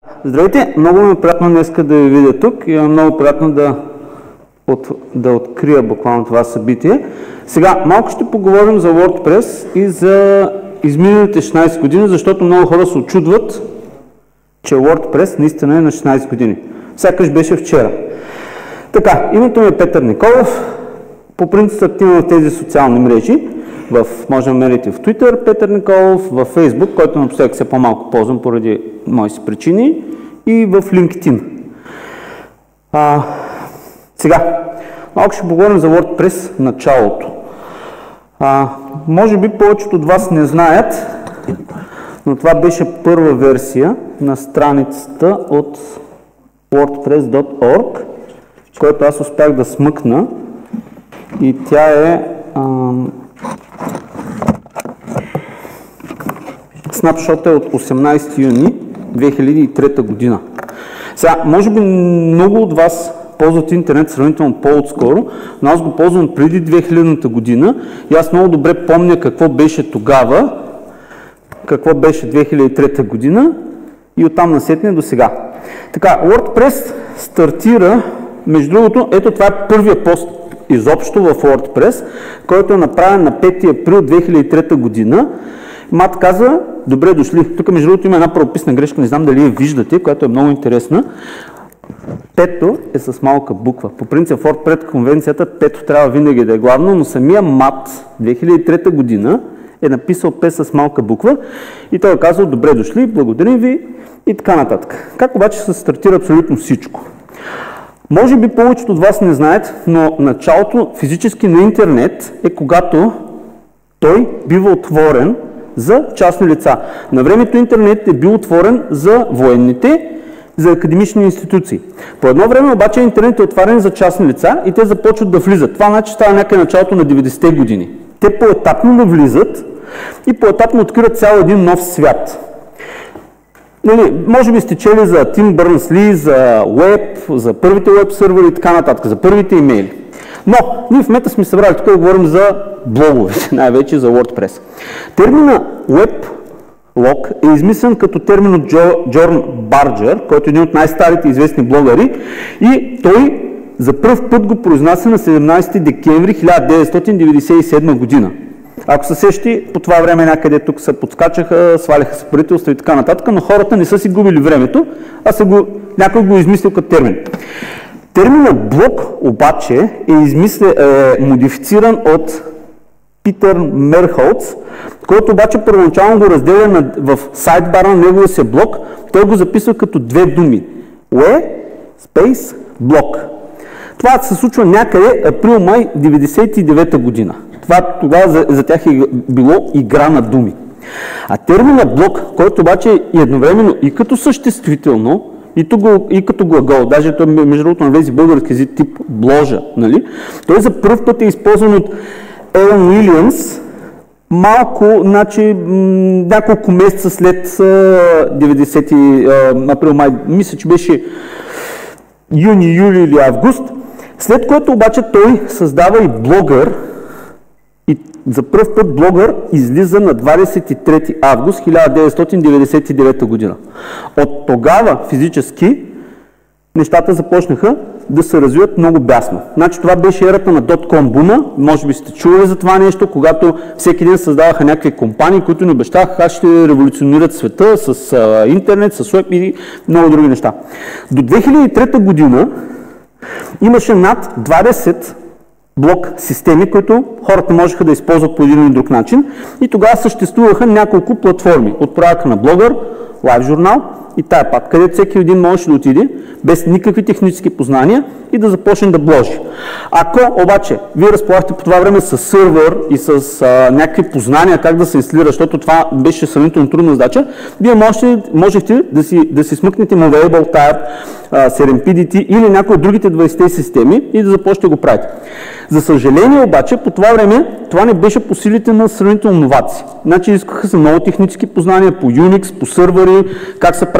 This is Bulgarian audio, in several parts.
Здравейте! Много ми е приятно днес да ви видя тук и е много приятно да открия буквално това събитие. Сега малко ще поговорим за WordPress и за изминалите 16 години, защото много хора се очудват, че WordPress наистина е на 16 години. Сякаш беше вчера. Така, името ми е Петър Николов. По принцип активен в тези социални мрежи. Може да намерите в Twitter Петър Николов, в Facebook, който напоследък все по-малко ползвам поради мои си причини, и в LinkedIn. Сега, малко ще поговорим за WordPress в началото. Може би повечето от вас не знаят, но това беше първа версия на страницата от wordpress.org, която аз успях да смъкна, и тя е снапшота от 18 юни 2003 година. Сега, може би много от вас ползват интернет сравнително по-отскоро, но аз го ползвам преди 2000 година и аз много добре помня какво беше тогава, какво беше 2003 година и оттам насетне до сега. Така, WordPress стартира, между другото, ето това е първия пост изобщо в WordPress, който е направен на 5 април 2003 година. Мат казва, добре дошли. Тук между другото има една правописна грешка, не знам дали я виждате, която е много интересна. Пето е с малка буква. По принцип в WordPress конвенцията пето трябва винаги да е главно, но самия Мат 2003 година е написал П с малка буква и той е казал, добре дошли, благодарим ви и така нататък. Как обаче се стартира абсолютно всичко? Може би повечето от вас не знаят, но началото физически на интернет е когато той бива отворен за частни лица. На времето интернет е бил отворен за военните, за академични институции. По едно време обаче интернет е отворен за частни лица и те започват да влизат. Това значи става някъде началото на 90-те години. Те поетапно навлизат и поетапно откриват цял един нов свят. Може би сте чели за Тим Бърнс-Ли, за веб, за първите веб сървъри и така нататък, за първите имейли. Но ние в момента сме събрали тук да говорим за блоговете, най-вече за WordPress. Термина Weblog е измислен като термин от Джон Барджер, който е един от най-старите известни блогъри, и той за пръв път го произнася на 17 декември 1997 година. Ако се сещи, по това време някъде тук се подскачаха, сваляха се правителства и така нататък, но хората не са си губили времето, а някой го измислил като термин. Терминът блог обаче е модифициран от Питър Мерхолц, който обаче първоначално го разделя в сайдбара на неговия си блог. Той го записва като две думи. We, space, blog. Това се случва някъде април-май 1999 година. Тогава за тях е било игра на думи. А терминът блог, който обаче е едновременно и като съществително, и като глагол, даже той между другото на тези български език тип бложа, нали? Той за първ път е използван от Елън Уилямс няколко месеца след 90 април-май, мисля, че беше юни, юли или август, след което обаче той създава и блогър, и за пръв път блогър излиза на 23 август 1999 година. От тогава физически нещата започнаха да се развиват много бясно. Значи това беше ерата на .com бума, може би сте чували за това нещо, когато всеки ден създаваха някакви компании, които ни обещаха как ще революционират света с интернет, с веб и много други неща. До 2003 година имаше над 20 блок системи, които хората можеха да използват по един или друг начин, и тогава съществуваха няколко платформи. Отправяха на блогър, лайв журнал и тая пак, където всеки един можеше да отиде без никакви технически познания и да започне да бложи. Ако обаче вие разполагахте по това време с сървър и с някакви познания как да се инсталира, защото това беше сравнително трудна задача, вие можехте да си смъкнете Movable Type, Serendipity или някои от другите 20 системи и да започнете да го правите. За съжаление обаче, по това време това не беше по силите на сравнително новаци. Значи искаха се много технически познания по Unix, по сървъри, как се прави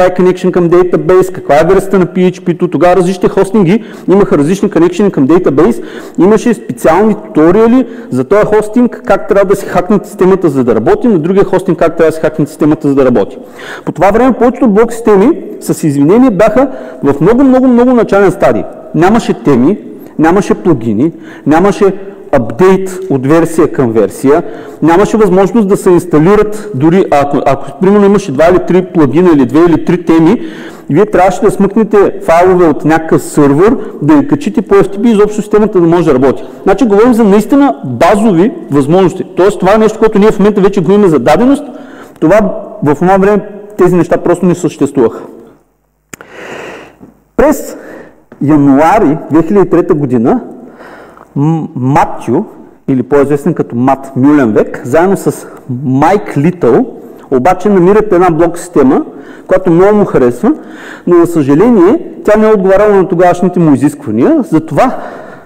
прави connection към database, каква е версията на PHP-то. Тогава различните хостинги имаха различни connection към database. Имаше специални туториали за този хостинг, как трябва да си хакнат системата за да работи, на другия хостинг как трябва да си хакнат системата за да работи. По това време повечето блок системи с извинение бяха в много начален стадий. Нямаше теми, нямаше плагини, нямаше апдейт от версия към версия, нямаше възможност да се инсталират, дори ако примерно имаше 2 или 3 плагина или 2 или 3 теми, вие трябваше да смъкнете файлове от някакъв сървър, да ги качите по FTP и изобщо системата да може да работи. Значи говорим за наистина базови възможности. Тоест това е нещо, което ние в момента вече го имаме за даденост, това в това време тези неща просто не съществуваха. През януари 2003 година Матю, или по-известен като Мат Мюленвек, заедно с Майк Литъл, обаче намират една блок система, която много му харесва, но за съжаление тя не е отговаряла на тогавашните му изисквания, затова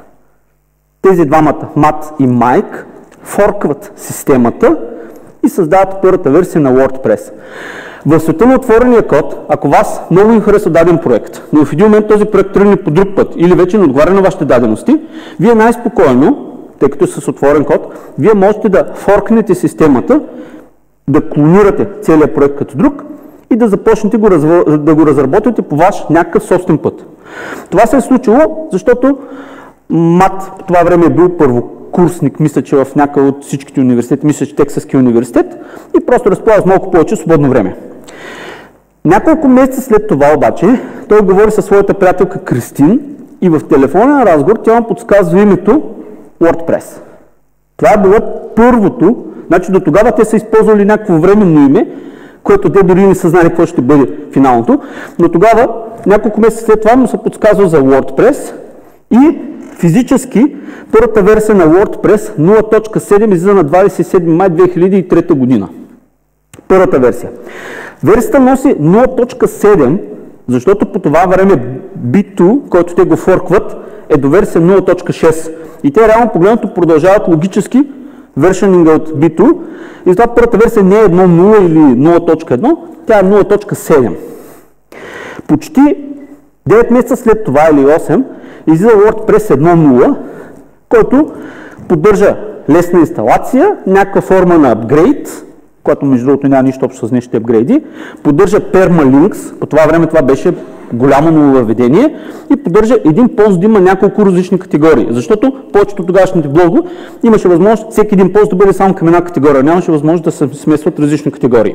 тези двамата, Мат и Майк, форкват системата и създават първата версия на WordPress. В света на отворения код, ако вас много ви харесва даден проект, но в един момент този проект тръгне по друг път или вече не отговаря на вашите дадености, вие най-спокойно, тъй като с отворен код, вие можете да форкнете системата, да клонирате целият проект като друг и да започнете да го разработвате по ваш някакъв собствен път. Това се е случило, защото Мат по това време е бил първокурсник, мисля, че в някакъв от всичките университети, мисля, че Тексаския университет, и просто разполага с малко повече свободно време. Няколко месеца след това обаче, той говори със своята приятелка Кристин и в телефонен разговор тя му подсказва името WordPress. Това е било първото, значи до тогава те са използвали някакво временно име, което те дори не са знали какво ще бъде финалното, но тогава, няколко месеца след това му се подсказва за WordPress и физически първата версия на WordPress 0.7 излиза на 27 май 2003 година. Първата версия. Версията носи 0.7, защото по това време B2, който те го форкват, е до версия 0.6. И те реално погледнато продължават логически вершенинга от B2. И затова първата версия не е 1.0 или 0.1, тя е 0.7. Почти 9 месеца след това или 8 излиза WordPress 1.0, който поддържа лесна инсталация, някаква форма на апгрейд, която между другото няма нищо общо с днешните апгрейди, поддържа permalinks, по това време това беше голямо нововъведение, и поддържа един пост да има няколко различни категории, защото повечето тогавашните блогове имаше възможност всеки един пост да бъде само към една категория, нямаше възможност да се смесват различни категории.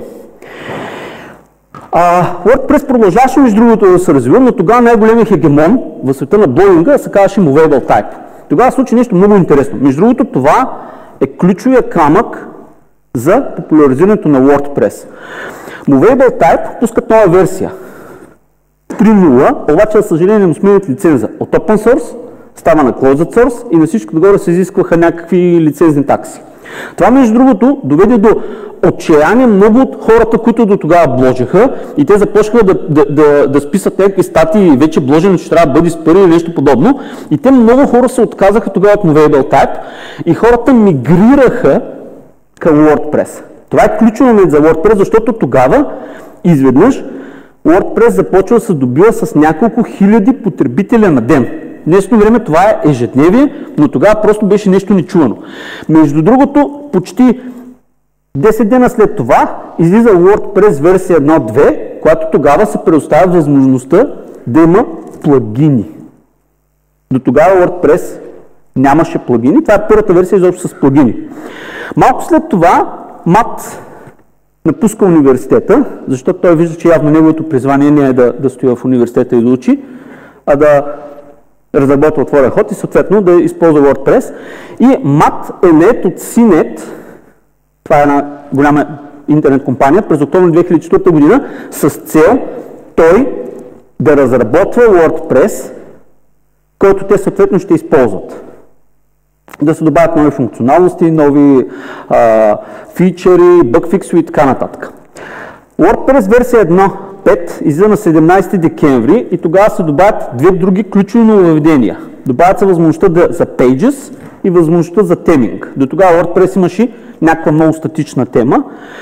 WordPress продължаваше между другото да се развива, но тогава най-големият хегемон в света на блогинга се казваше Movable Type. Тогава се случи нещо много интересно. Между другото това е ключовия камък за популяризирането на WordPress. Movable Type пускат нова версия. 3.0, обаче за съжаление му сменят лиценза. От Open Source става на Closed Source и на всичко догоре се изискваха някакви лицензни такси. Това между другото доведе до отчаяние много от хората, които до тогава бложеха, и те започнаха да списат някакви статии, вече бложено, че трябва да бъде спъри или нещо подобно, и те много хора се отказаха тогава от Movable Type и хората мигрираха към WordPress. Това е ключов момент за WordPress, защото тогава изведнъж WordPress започва да се добива с няколко хиляди потребителя на ден. В днешно време това е ежедневие, но тогава просто беше нещо нечувано. Между другото, почти 10 дена след това излиза WordPress версия 1.2, която тогава се предоставя възможността да има плагини. До тогава WordPress нямаше плагини, това е първата версия изобщо с плагини. Малко след това Мат напуска университета, защото той вижда, че явно неговото призвание не е да стои в университета и да учи, а да разработва отворен код и съответно да използва WordPress. И Мат е нает от CNET, това е една голяма интернет компания, през октомври 2004 година, с цел той да разработва WordPress, който те съответно ще използват. Да се добавят нови функционалности, нови фичъри, бъгфиксове и така нататък. WordPress версия 1.5 излиза на 17 декември и тогава се добавят две други ключови нововведения. Добавят се възможността за Pages и възможността за теминг. До тогава WordPress имаше някаква много статична тема.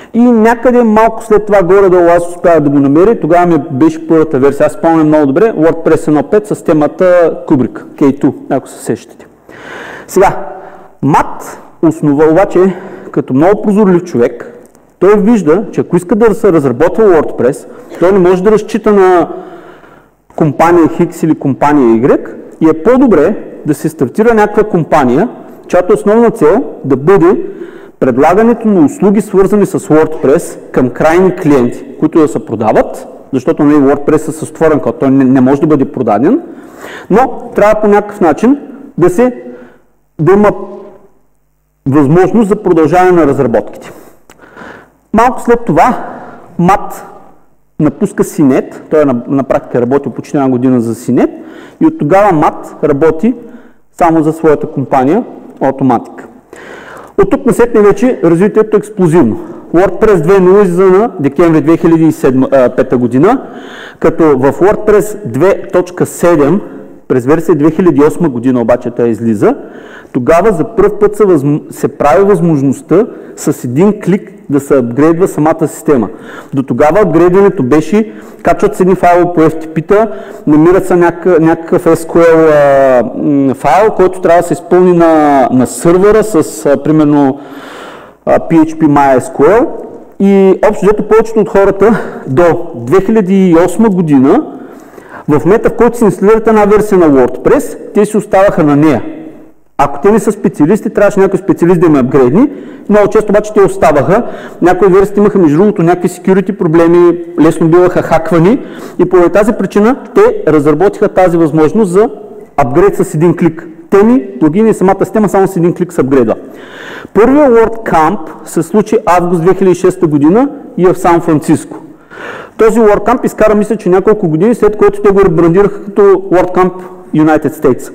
И някъде малко след това горе-долу аз успях да го намеря. Тогава ми беше първата версия. Аз спомням много добре WordPress 1.5 с темата Kubrick, K2, ако се сещате. Сега, Мат основа обаче, като много прозорлив човек, той вижда, че ако иска да се разработва WordPress, той не може да разчита на компания X или компания Y и е по-добре да се стартира някаква компания, чиято основна цел да бъде предлагането на услуги, свързани с WordPress към крайни клиенти, които да се продават, защото WordPress е със отворен код, той не може да бъде продаден, но трябва по някакъв начин да има възможност за продължаване на разработките. Малко след това Мат напуска CNET, той на практика работи почти една година за CNET и от тогава Мат работи само за своята компания Automattic. От тук насетне вече развитието е експлозивно. WordPress 2.0 излиза на декември 2005 година, като в WordPress 2.7 през версия 2008 година обаче тя излиза. Тогава за първ път се прави възможността с един клик да се апгрейдва самата система. До тогава апгрейдването беше, качват се едни файлове по FTP-та, намират се някакъв SQL файл, който трябва да се изпълни на сървъра с примерно PHP MySQL и общо взето повечето от хората до 2008 година в момента, в който си инсталират една версия на WordPress, те си оставаха на нея. Ако те не са специалисти, трябваше някой специалист да им апгрейдни. Много често обаче те оставаха. Някои версии имаха между другото някакви security проблеми, лесно биваха хаквани и поради тази причина те разработиха тази възможност за апгрейд с един клик. Теми, плагини и самата система само с един клик се апгрейдва. Първият WordCamp се случи август 2006 година и е в Сан Франциско. Този WordCamp изкара, мисля, че няколко години, след което те го ребрандираха като WordCamp United States.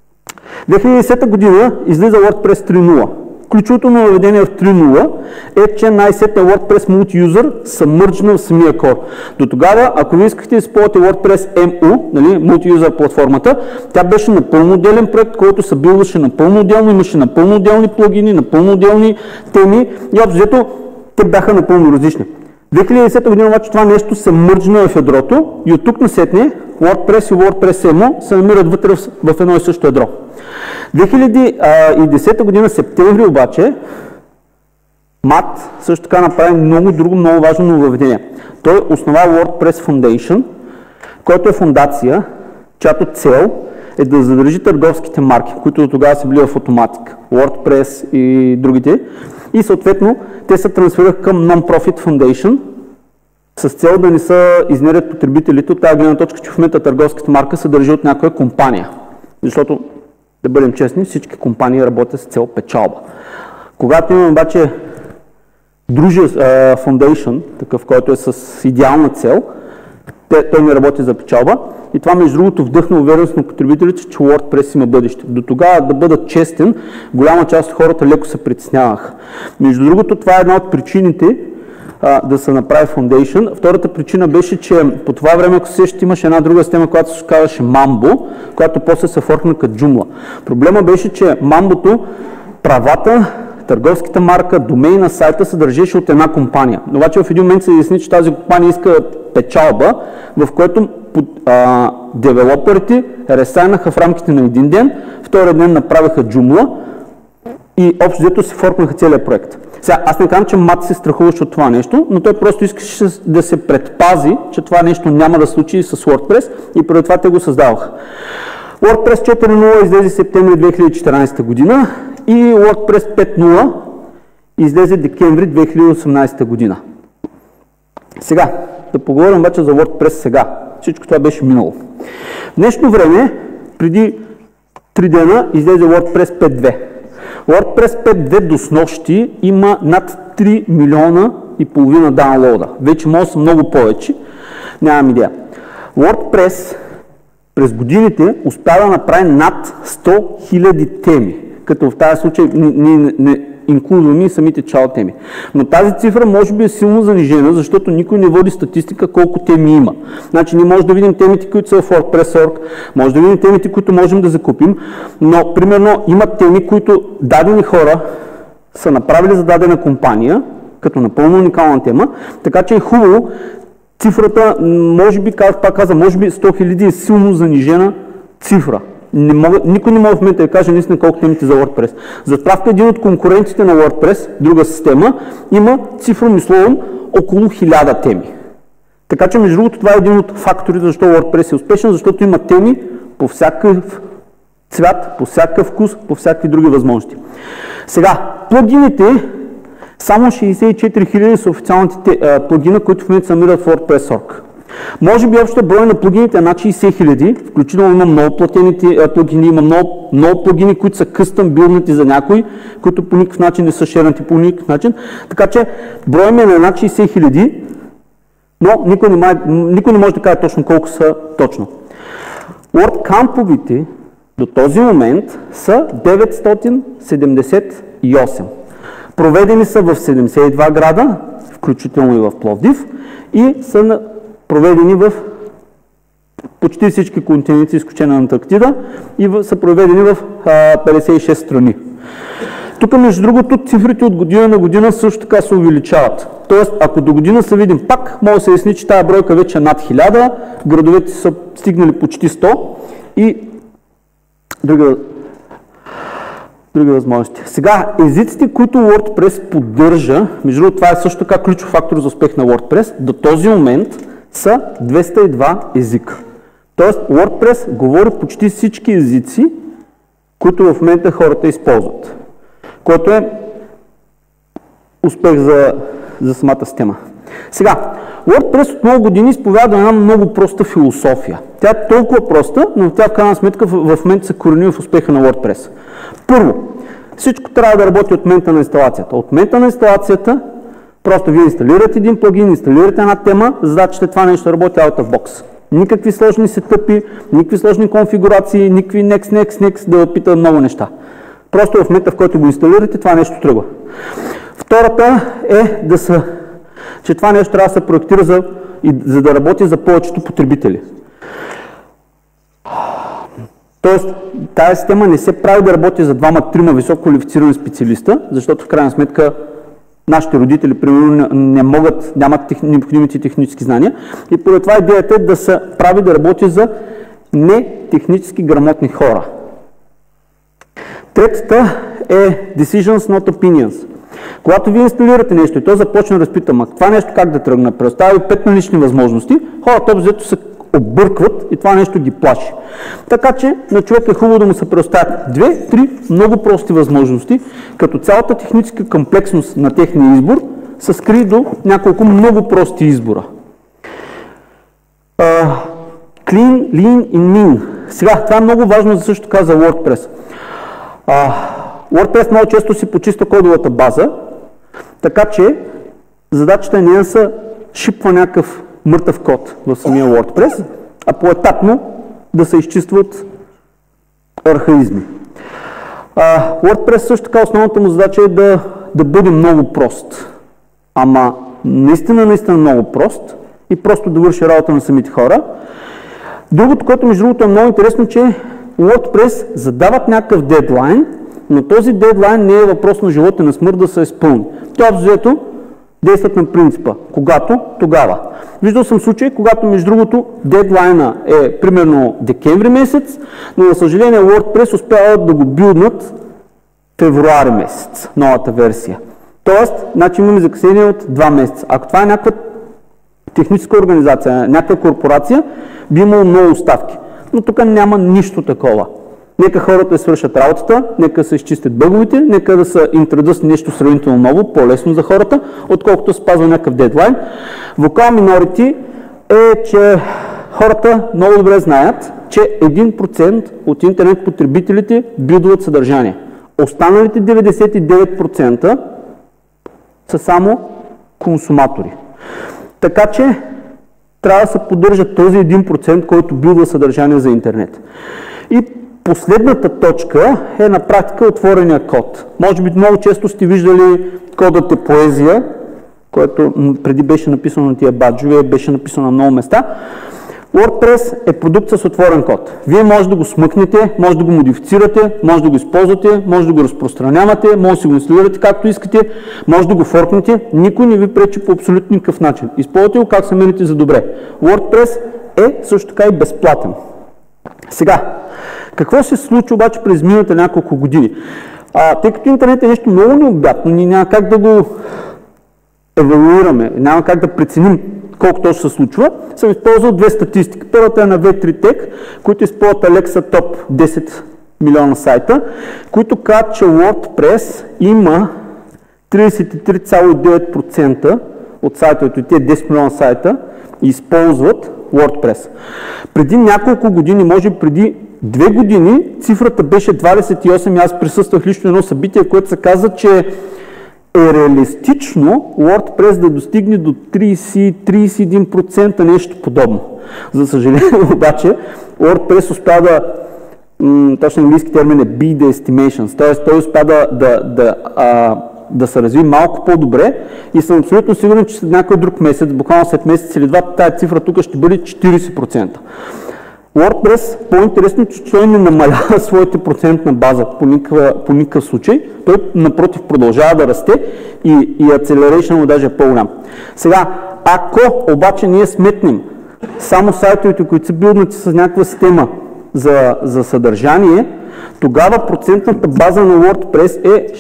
2010 година излиза WordPress 3.0. Ключовото нововведение в 3.0 е, че най-сетне WordPress Multi-User са мърджна в самия кор. До тогава, ако ви искахте да използвате WordPress MU, нали, Multi-User платформата, тя беше напълно отделен проект, който се билваше напълно отделно, имаше напълно отделни плагини, напълно отделни теми и общо те бяха напълно различни. 2010 година обаче това нещо се мърджна в ядрото и от тук насетне WordPress и WordPress MU се намират вътре в едно и също ядро. 2010 година, септември обаче, Мат също така направи много важно нововведение. Той основа WordPress Foundation, който е фундация, чиято цел е да задържи търговските марки, които до тогава са били в Automattic, WordPress и другите. И съответно те се трансферираха към Non-Profit Foundation с цел да не се изнерят потребителите от тази гледна точка, че в момента търговската марка се държи от някоя компания. Защото, да бъдем честни, всички компании работят с цел печалба. Когато имаме обаче Foundation, такъв, който е с идеална цел, той не работи за печалба. И това, между другото, вдъхна увереност на потребителите, че WordPress има бъдеще. До тогава, да бъда честен, голяма част от хората леко се притесняваха. Между другото, това е една от причините да се направи Foundation. Втората причина беше, че по това време, ако се сещате, имаше една друга система, която се казваше Mambo, която после се форкна като Joomla. Проблема беше, че Mambo-то, правата, търговската марка, домейн на сайта се държеше от една компания. Но обаче в един момент се изясни, че тази компания иска печалба, в което девелоперите ресайнаха в рамките на един ден, втория ден направиха Joomla и общо взето се форкнаха целият проект. Сега, аз не казвам, че Мат се страхуваше от това нещо, но той просто искаше да се предпази, че това нещо няма да случи с WordPress и преди това те го създаваха. WordPress 4.0 излезе септември 2014 година и WordPress 5.0 излезе декември 2018 година. Сега, да поговорим обаче за WordPress сега. Всичко това беше минало. В днешно време, преди 3 дена, излезе WordPress 5.2. WordPress 5.2 до снощи има над 3 милиона и половина даунлода. Вече може да са много повече. Нямам идея. WordPress през годините успя да направи над 100 000 теми, като в тази случай не инклюдваме и самите чао теми. Но тази цифра може би е силно занижена, защото никой не води статистика колко теми има. Значи ние можем да видим темите, които са в WordPress.org, може да видим темите, които можем да закупим, но примерно има теми, които дадени хора са направили за дадена компания като напълно уникална тема, така че е хубаво цифрата, може би, пак каза, може би 100 000 е силно занижена цифра. Никой не може в момента да каже наистина колко темите за WordPress. За справка, един от конкурентите на WordPress, друга система, има цифром и словом около 1000 теми. Така че, между другото, това е един от факторите, защо WordPress е успешен, защото има теми по всякакъв цвят, по всякакъв вкус, по всякакви други възможности. Сега, плагините, само 64 000 са официалните плагина, които в момента се намират в WordPress.org. Може би общия брой на плагините е над 60 000, включително има много платените плагини, има много плагини, които са къстъм билднати за някои, които по никакъв начин не са шернати по никакъв начин. Така че броят ми е на над 60 000, но никой не може да каже точно колко са точно. WordCamp-овите до този момент са 978. Проведени са в 72 града, включително и в Пловдив, и са проведени в почти всички континенти, изключение на Антарктида, и са проведени в 56 страни. Тук, между другото, цифрите от година на година също така се увеличават. Тоест, ако до година се видим пак, може да се ясни, че тази бройка вече е над 1000, градовете са стигнали почти 100 и други възможности. Сега, езиците, които WordPress поддържа, между другото, това е също така ключов фактор за успех на WordPress, до този момент са 202 езика. Тоест, WordPress говори почти всички езици, които в момента хората използват, което е успех за самата система. Сега, WordPress от много години изповядва една много проста философия. Тя е толкова проста, но тя в крайна сметка в момента се корени в успеха на WordPress. Първо, всичко трябва да работи от момента на инсталацията. От момента на инсталацията просто вие инсталирате един плагин, инсталирате една тема, задачата това нещо да работи out of box. Никакви сложни сетъпи, никакви сложни конфигурации, никакви next, да пита много неща. Просто в момента, в който го инсталирате, това нещо тръгва. Втората е че това нещо трябва да се проектира за да работи за повечето потребители. Тоест, тази система не се прави да работи за 2-3 високо квалифицирани специалиста, защото в крайна сметка нашите родители, примерно, нямат необходимите технически знания. И поради това идеята е да се прави да работи за не технически грамотни хора. Третата е Decisions not opinions. Когато вие инсталирате нещо и то започне да разпита, това нещо как да тръгне, предоставя 5 налични възможности, хората обзето се объркват и това нещо ги плаши. Така че на човек е хубаво да му се предоставят 2-3 много прости възможности, като цялата техническа комплексност на техния избор се скри до няколко много прости избора. Clean, lean и mean. Сега, това е много важно също така за WordPress. WordPress много често си почиства кодовата база, така че задачата не е да се шипва някакъв мъртъв код в самия WordPress, а поетапно да се изчистват архаизми. WordPress също така основната му задача е да бъде много прост. Ама наистина много прост и просто да върши работа на самите хора. Другото, което между другото е много интересно, че WordPress задават някакъв дедлайн, но този дедлайн не е въпрос на живота и на смърт да се изпълни. Това обзето действат на принципа когато, тогава. Виждал съм случаи, когато между другото дедлайна е примерно декември месец, но за съжаление WordPress успяват да го билднат февруари месец, новата версия. Тоест, имаме закъснение от 2 месеца. Ако това е някаква техническа организация, някаква корпорация, би имало много оставки. Но тук няма нищо такова. Нека хората да свършат работата, нека се изчистят бъговете, нека да се интродюс нещо сравнително ново, по-лесно за хората, отколкото спазва някакъв дедлайн. Vocal Minority е, че хората много добре знаят, че 1% от интернет потребителите билдват съдържание. Останалите 99% са само консуматори. Така че трябва да се поддържа този 1%, който билдва съдържание за интернет. И последната точка е на практика отворения код. Може би много често сте виждали кодът е поезия, който преди беше написано на тия баджове, беше написано на много места. WordPress е продукт с отворен код. Вие може да го смъкнете, може да го модифицирате, може да го използвате, може да го разпространявате, може да си го инсталирате както искате, може да го форкнете. Никой не ви пречи по абсолютно никакъв начин. Използвате го как се мерите за добре. WordPress е също така и безплатен. Сега, какво се случи обаче през миналите няколко години? Тъй като интернет е нещо много необятно, ние няма как да го евалуираме, няма как да преценим колко точно се случва, съм използвал две статистики. Първата е на V3Tech, които използват Alexa Top 10 милиона сайта, които казват, че WordPress има 33,9% от сайтовете, тези 10 милиона сайта използват WordPress. Преди няколко години, може преди 2 години, цифрата беше 28 и аз присъствах лично едно събитие, което се каза, че е реалистично WordPress да достигне до 30-31%, нещо подобно. За съжаление обаче, WordPress успя да, точно английски термин е beat the estimations, т.е. той успя да се разви малко по-добре и съм абсолютно сигурен, че след някой друг месец, буквално след месец или два, тази цифра тук ще бъде 40%. WordPress, по-интересно, че той не намалява своята процентна база по никакъв случай. Той напротив продължава да расте и acceleration му даже е по-голям. Сега, ако обаче ние сметнем само сайтовете, които са билднати с някаква система за съдържание, тогава процентната база на WordPress е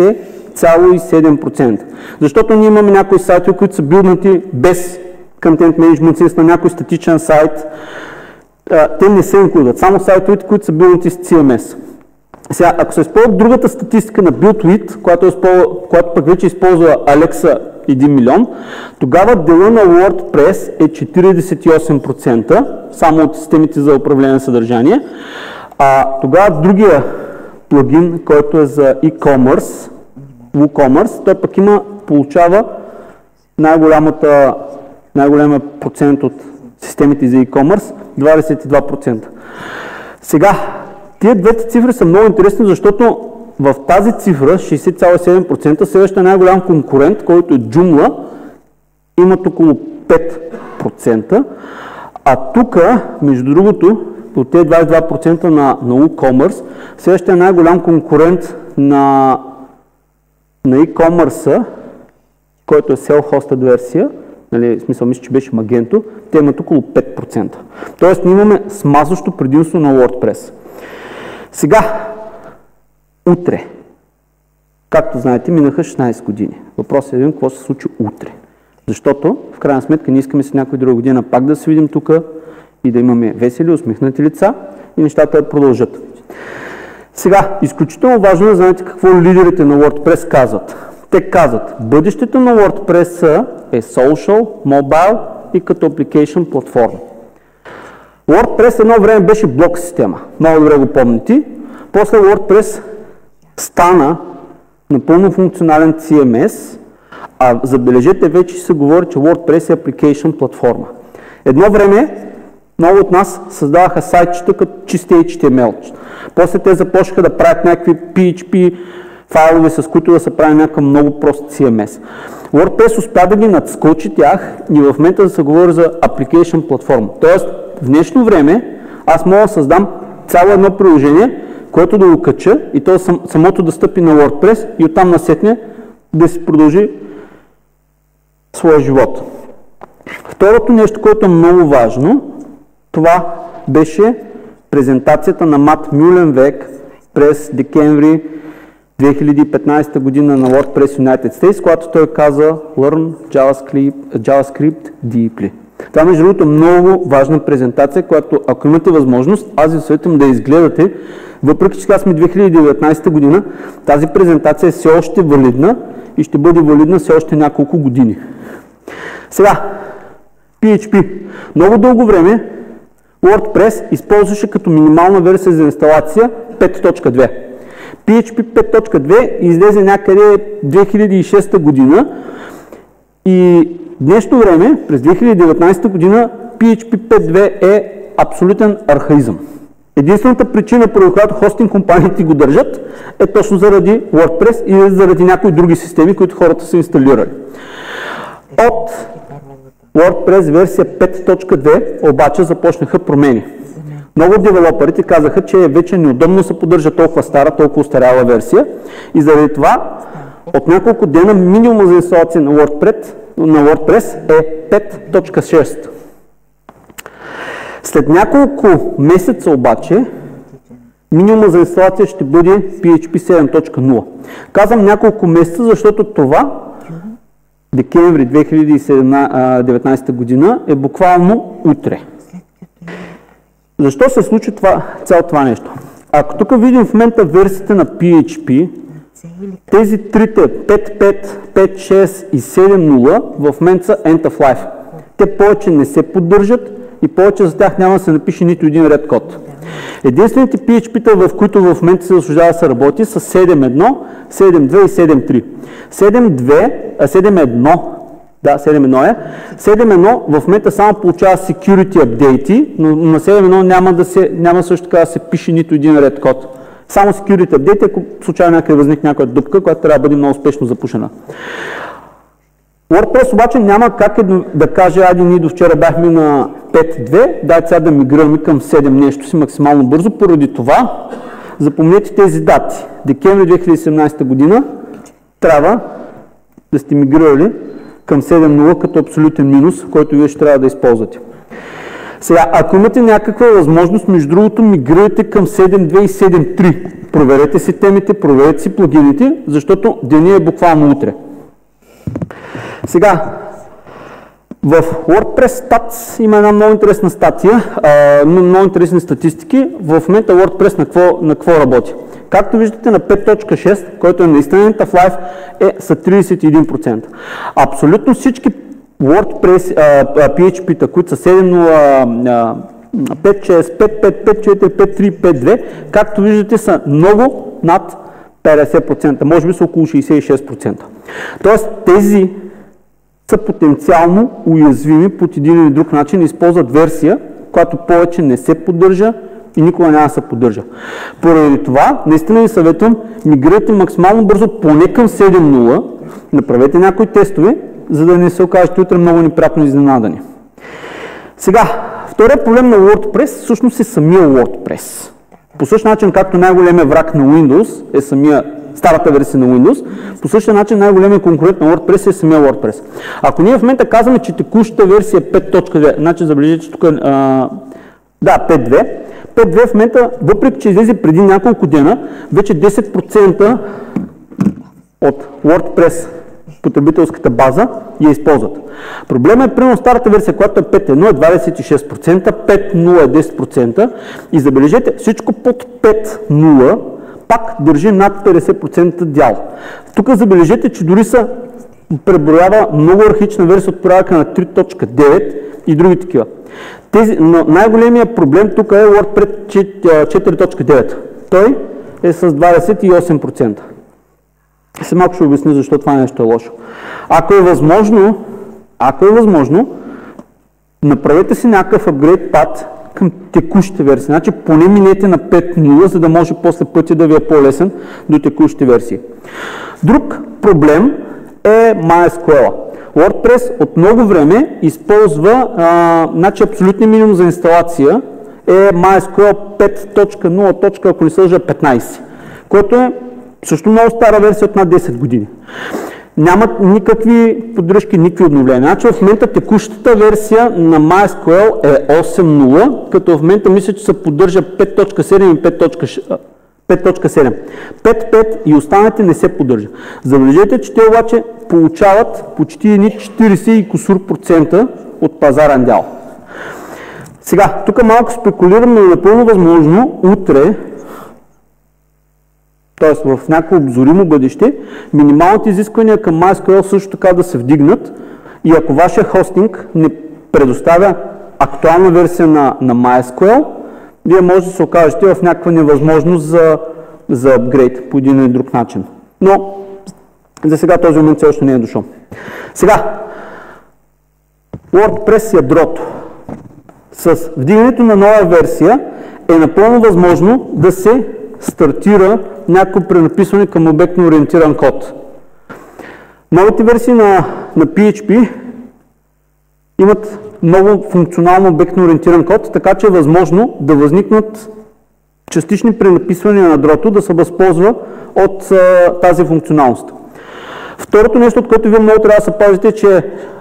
60,7%. Защото ние имаме някои сайтове, които са билднати без Content Management System, на някой статичен сайт, те не се инклюдат, само сайтовете, които са билднати с CMS. Сега, ако се използва другата статистика на BuildWith, която пък вече използва Alexa 1 милион, тогава дела на WordPress е 48%, само от системите за управление на съдържание. Тогава другия плагин, който е за e-commerce, WooCommerce, той пък получава най-голямия процент от системите за e-commerce, 22%. Сега, тия двете цифри са много интересни, защото в тази цифра, 60,7%, следващия най-голям конкурент, който е Joomla, имат около 5%, а тук, между другото, от тези 22% на WooCommerce, следващия най-голям конкурент на e-commerce, който е self-hosted версия, в смисъл, мисля, че беше Magento, те имат около 5%. Тоест, ние имаме смазващо предимство на WordPress. Сега, утре, както знаете, минаха 16 години. Въпросът е какво се случи утре. Защото, в крайна сметка, ние искаме с някой друга година пак да се видим тук и да имаме весели, усмихнати лица и нещата да продължат. Сега, изключително важно е да знаете какво лидерите на WordPress казват. Те казват, бъдещето на WordPress е social, mobile и като application платформа. WordPress едно време беше блок система, много добре го помните. После WordPress стана напълно функционален CMS, а забележете, вече се говори, че WordPress е application платформа. Едно време много от нас създаваха сайтчета като чисти HTML. После те започнаха да правят някакви PHP файлове, с които да се прави някакъв много прост CMS. WordPress успя да ги надскочи тях и в момента да се говори за application платформа. Тоест, в днешно време аз мога да създам цяло едно приложение, което да го кача и то самото да стъпи на WordPress и оттам насетне да си продължи своя живот. Второто нещо, което е много важно, това беше презентацията на Мат Мюленвек през декември 2015 година на WordPress United States, когато той каза Learn JavaScript Deeply. Това между другото е много важна презентация, която ако имате възможност, аз ви съветвам да я изгледате. Въпреки че сега сме 2019 година, тази презентация е все още валидна и ще бъде валидна все още няколко години. Сега, PHP. Много дълго време WordPress използваше като минимална версия за инсталация 5.2. PHP 5.2 излезе някъде 2006 година и днешно време, през 2019 година, PHP 5.2 е абсолютен архаизъм. Единствената причина, поради която хостинг компаниите го държат, е точно заради WordPress и заради някои други системи, които хората са инсталирали. От WordPress версия 5.2 обаче започнаха промени. Много от девелоперите казаха, че вече неудобно се поддържа толкова стара, толкова устаряла версия и заради това от няколко дена минимума за инсталация на WordPress е 5.6. След няколко месеца обаче минимума за инсталация ще бъде PHP 7.0. Казвам няколко месеца, защото това декември 2019 година е буквално утре. Защо се случи цялото това нещо? Ако тук видим в момента версиите на PHP, тези трите 5.5, 5.6 и 7.0 в момента са end of life. Те повече не се поддържат и повече за тях няма да се напише нито един ред код. Единствените PHP-та, в които в момента се заслужава да се работи, са 7.1, 7.2 и 7.3. 7.1 в момента само получава security update, но на 7.1 няма също така да се пише нито един ред код. Само security update, ако случайно някъде възникне някаква дупка, която трябва да бъде много успешно запушена. WordPress обаче няма как да каже, айде ние до вчера бяхме на 5.2, дай сега да мигрираме към 7 нещо си максимално бързо. Поради това, запомнете тези дати. Декември 2017 година трябва да сте мигрирали към 7.0 като абсолютен минус, който вие ще трябва да използвате. Сега, ако имате някаква възможност, между другото, мигрирайте към 7.2 и 7.3. Проверете си темите, проверете си плагините, защото деня е буквално утре. Сега, в WordPress Stats има една много интересна статия, много интересни статистики. В момента WordPress на какво работи? Както виждате на 5.6, който е наистина end of life, са 31%. Абсолютно всички WordPress PHP-та, които са 7.0, 5.6, 5.5, 5.4, 5.3, 5.2, както виждате са много над 50%, може би са около 66%. Тоест тези са потенциално уязвими под един или друг начин и използват версия, която повече не се поддържа и никога няма да се поддържа. Поради това, наистина ви съветвам, мигрирайте максимално бързо, поне към 7.0, направете някои тестове, за да не се окажете утре много неприятно изненадани. Сега, вторият проблем на WordPress всъщност е самия WordPress. По същия начин, както най-големия враг на Windows е старата версия на Windows, по същия начин най-големият конкурент на WordPress е самия WordPress. Ако ние в момента казваме, че текущата версия е 5.2, значи забележите, че тук 5.2, 5.2 в момента, въпреки че излезе преди няколко дена, вече 10% от WordPress потребителската база я използват. Проблемът е, примерно старата версия, която е 5.1 е 26%, 5.0 е 10% и забележете, всичко под 5.0 пак държи над 50% дял. Тук забележете, че дори се преброява много архаична версия от порядъка на 3.9 и други такива. Но най-големият проблем тук е WordPress 4.9. Той е с 28%. Сега малко ще обясня защо това нещо е лошо. Ако е възможно, направете си някакъв апгрейд пат към текущите версии. Значи поне минете на 5.0, за да може после пътя да ви е по-лесен до текущите версии. Друг проблем е MySQL. WordPress от много време използва, значи абсолютният минимум за инсталация е MySQL 5.0, ако не се лъжа 15, което е също много стара версия от над 10 години. Нямат никакви поддръжки, никакви обновления. Значи в момента текущата версия на MySQL е 8.0, като в момента мисля, че се поддържа 5.7 и 5.7. 5.5 и останалите не се поддържа. Забележете, че те обаче получават почти 40 и кусур процента от пазарен дял. Сега, тук малко спекулирам, но е напълно възможно утре, т.е. в някакво обзоримо бъдеще, минималните изисквания към MySQL също така да се вдигнат и ако вашия хостинг не предоставя актуална версия на MySQL, вие може да се окажете в някаква невъзможност за апгрейд по един или друг начин. Но за сега този момент все още не е дошъл. Сега, WordPress ядрото. С вдигането на нова версия е напълно възможно да се стартира някакво пренаписване към обектно ориентиран код. Новите версии на PHP имат много функционално обектно ориентиран код, така че е възможно да възникнат частични пренаписвания на дрото, да се възползва от тази функционалност. Второто нещо, от което вие много трябва да се пазите, че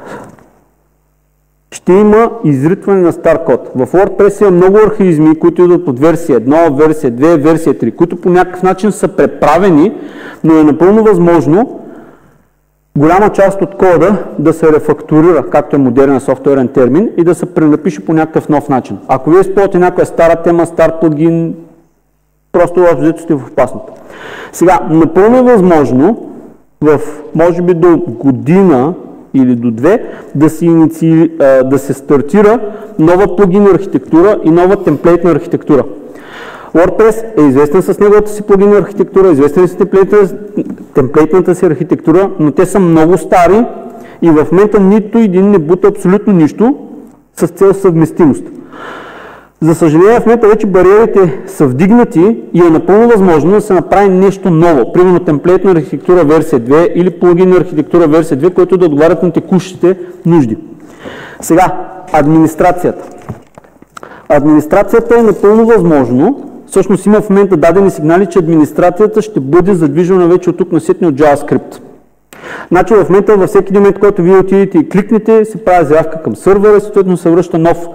ще има изритване на стар код. В WordPress има много архаизми, които идват под версия 1, версия 2, версия 3, които по някакъв начин са преправени, но е напълно възможно голяма част от кода да се рефактурира, както е модерен софтуерен термин, и да се пренапише по някакъв нов начин. Ако вие използвате някаква стара тема, стар плагин, просто въобще сте в опасното. Сега, напълно е възможно в, може би до година или до 2, да се стартира нова плагин архитектура и нова темплейтна архитектура. WordPress е известен с неговата си плагин архитектура, известен с темплейтната си архитектура, но те са много стари и в момента нито един не бута абсолютно нищо с цел съвместимост. За съжаление, в момента вече бариерите са вдигнати и е напълно възможно да се направи нещо ново. Примерно темплейтна архитектура версия 2 или плагин архитектура версия 2, които да отговарят на текущите нужди. Сега, администрацията. Администрацията е напълно възможно. Всъщност има в момента дадени сигнали, че администрацията ще бъде задвижена вече от тук насетне от JavaScript. Значи в момента във всеки момент, който вие отидете и кликнете, се прави заявка към сървъра и съответно се връща нов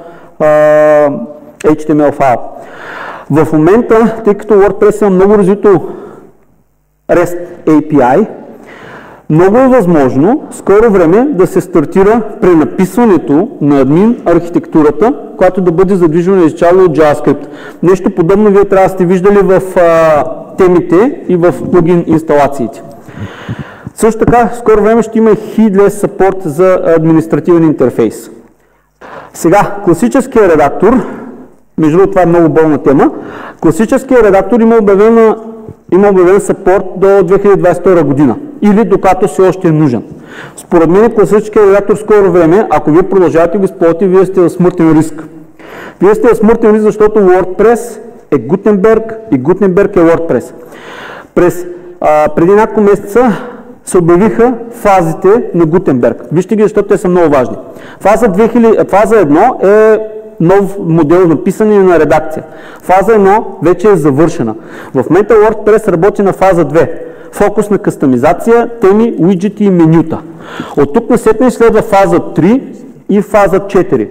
HTML файл. В момента, тъй като WordPress има много развито REST API, много е възможно скоро време да се стартира пренаписването на админ архитектурата, която да бъде задвижена изцяло от JavaScript. Нещо подобно вие трябва да сте виждали в темите и в плагин инсталациите. Също така, скоро време ще има headless support за административен интерфейс. Сега, класическият редактор, между другото това е много болна тема, класическият редактор има обявен съпорт до 2022 година или докато все още е нужен. Според мен класическият редактор скоро време, ако вие продължавате го използвате, вие сте в смъртен риск. Вие сте в смъртен риск, защото WordPress е Gutenberg и Gutenberg е WordPress. Преди няколко месеца се обявиха фазите на Gutenberg. Вижте ги, защото те са много важни. Фаза 1 е нов модел на писане и на редакция. Фаза 1 вече е завършена. В момента WordPress работи на фаза 2. Фокус на кастомизация, теми, уиджети и менюта. От тук насетне следва фаза 3 и фаза 4.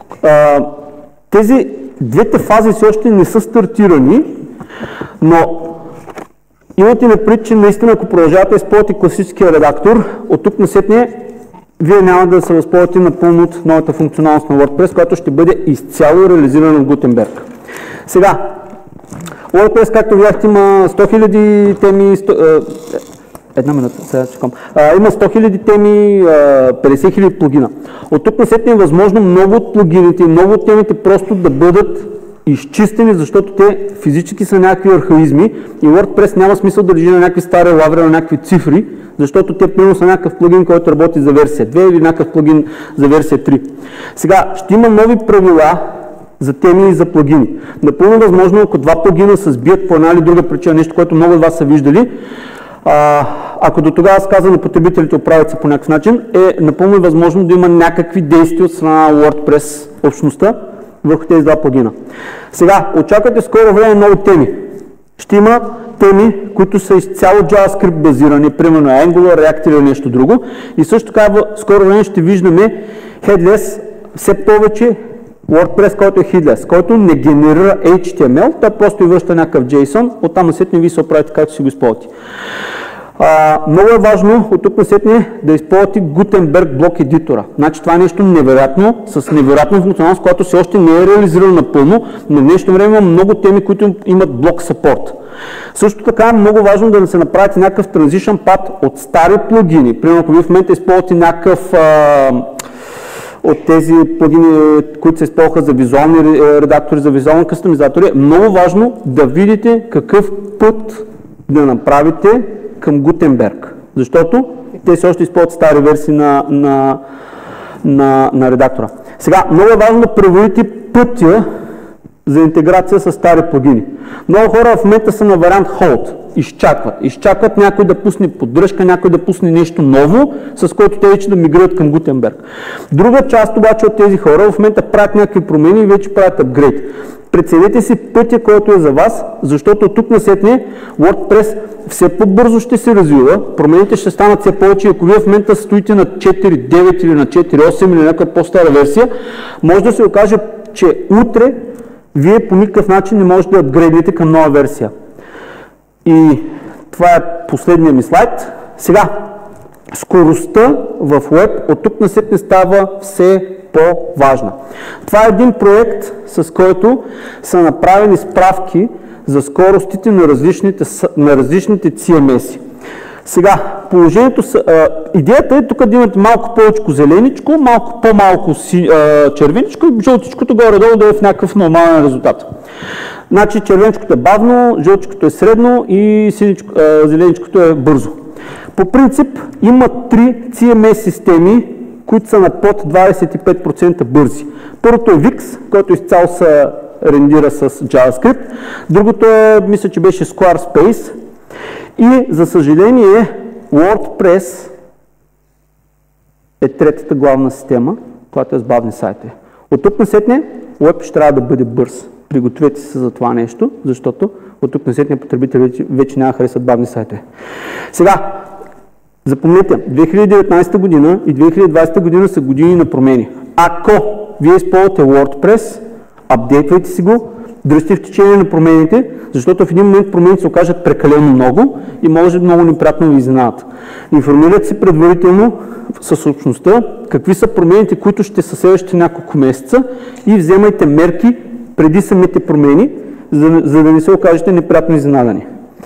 Тези двете фази все още не са стартирани, но имате предвид, че наистина, ако продължавате да използвате класическия редактор, от тук насетне вие няма да се възползвате напълно от новата функционалност на WordPress, която ще бъде изцяло реализирана в Gutenberg. Сега, WordPress, както видяхте, има 100 000 теми, една минута, сега чекам. Има 100 000 теми, 50 000 плагина. От тук насетне е възможно много от плагините, много от темите просто да бъдат изчистени, защото те физически са някакви архаизми и WordPress няма смисъл да държи на някакви стари лаври, на някакви цифри, защото те примерно са някакъв плагин, който работи за версия 2 или някакъв плагин за версия 3. Сега, ще има нови правила за теми и за плагини. Напълно възможно, ако два плагина се сбият по една или друга причина, нещо, което много от вас са виждали, ако до тогава се казва на потребителите оправят се по някакъв начин, е напълно възможно да има някакви действия от страна на WordPress общността върху тези два плагина. Сега, очаквайте скоро време нови теми. Ще има теми, които са изцяло JavaScript базирани, примерно Angular, React или нещо друго. И също така скоро време ще виждаме headless, все повече WordPress, който е headless, който не генерира HTML, той просто и връща някакъв JSON, оттам насетне ви се оправите както си го използвате. Много е важно от тук насетне да използвате Gutenberg блок едитора. Значи това е нещо невероятно, с невероятна функционалност, която все още не е реализирано напълно, но в днешно време има много теми, които имат блок support. Също така е много важно да се направите някакъв transition path от стари плагини. Примерно, ако вие в момента използвате някакъв от тези плагини, които се използваха за визуални редактори, за визуални кастомизатори, е много важно да видите какъв път да направите към Gutenberg, защото те все още използват стари версии на редактора. Сега, много е важно да проверите пътя за интеграция с стари плагини. Много хора в момента са на вариант Hold. Изчакват някой да пусне поддръжка, някой да пусне нещо ново, с което те вече да мигрират към Gutenberg. Друга част обаче от тези хора в момента правят някакви промени и вече правят апгрейд. Преценете си пътя, който е за вас, защото тук насетне WordPress все по-бързо ще се развива, промените ще станат все повече. Ако вие в момента стоите на 4.9 или на 4.8 или някаква по-стара версия, може да се окаже, че утре вие по никакъв начин не можете да апгрейднете към нова версия. И това е последния ми слайд. Сега, скоростта в Web от тук насетне става все по-важна. Това е един проект, с който са направени справки за скоростите на различните CMS-и. Сега, положението идеята е тук да имате малко повече зеленичко, малко по-малко червеничко и жълтичкото горе-долу да е в някакъв нормален резултат. Значи червеничкото е бавно, жълтичкото е средно и зеленичкото е бързо. По принцип има 3 CMS системи, които са на под 25% бързи. Първото е Wix, който изцяло се рендира с JavaScript. Другото е, мисля, че беше Squarespace. И, за съжаление, WordPress е третата главна система, която е с бавни сайтове. От тук насетне, Web ще трябва да бъде бърз. Пригответе се за това нещо, защото от тук насетне потребителите вече няма харесват бавни сайтове. Сега, запомнете, 2019 година и 2020 година са години на промени. Ако вие използвате WordPress, апдейтвайте си го, дръжте в течение на промените, защото в един момент промените се окажат прекалено много и може много неприятно ви изненадат. Информирайте се предварително със общността какви са промените, които ще са следващите няколко месеца и вземайте мерки преди самите промени, за да не се окажете неприятно изненадани.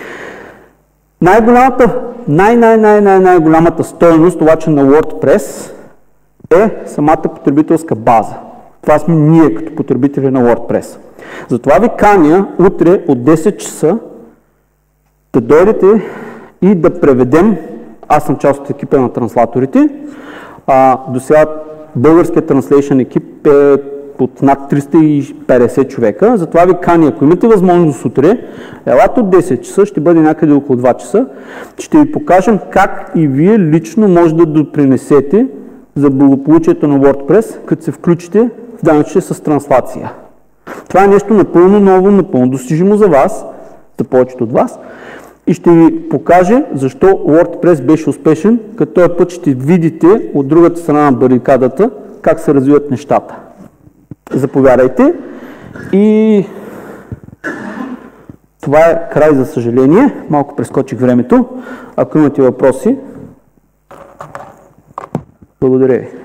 Най-голямата стойност обаче на WordPress е самата потребителска база. Това сме ние като потребители на WordPress. Затова ви каня утре от 10 часа да дойдете и да преведем, аз съм част от екипа на транслаторите, до сега българският translation екип е от над 350 човека, затова ви каня, ако имате възможност утре, елате от 10 часа, ще бъде някъде около 2 часа, ще ви покажем как и вие лично може да допринесете за благополучието на WordPress, като се включите в данъче с транслация. Това е нещо напълно ново, напълно достижимо за вас, за повечето от вас, и ще ви покаже защо WordPress беше успешен, като този път ще видите от другата страна на барикадата как се развиват нещата. Заповядайте и това е край, за съжаление. Малко прескочих времето. Ако имате въпроси, благодаря ви.